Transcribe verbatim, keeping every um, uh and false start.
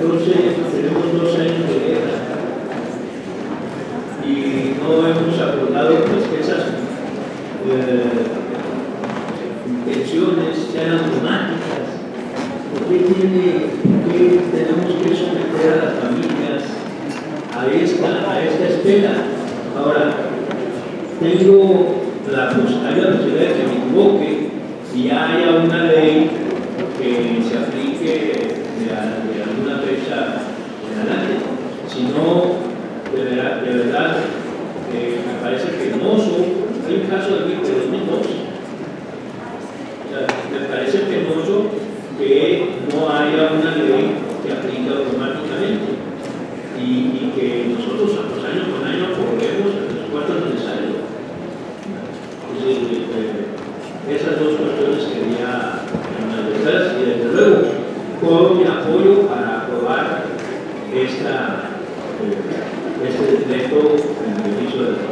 catorce tenemos dos años de guerra y no hemos abordado pues, que esas eh, intenciones sean automáticas. ¿Por qué, tiene, por qué tenemos que someter a las familias a esta, a esta espera? Ahora, tengo la posibilidad de que me equivoque y ya haya una ley que se aplique de, de alguna fecha en adelante. Si no, de verdad, de verdad eh, me parece penoso. Hay un caso de dos mil doce. O sea, me parece penoso que no haya una ley que aplique automáticamente y, y que nosotros pues, año con año aprobemos el presupuesto necesario. Entonces, eh, esas dos cuestiones quería analizar y desde luego todo mi apoyo para aprobar esta, eh, este decreto en beneficio de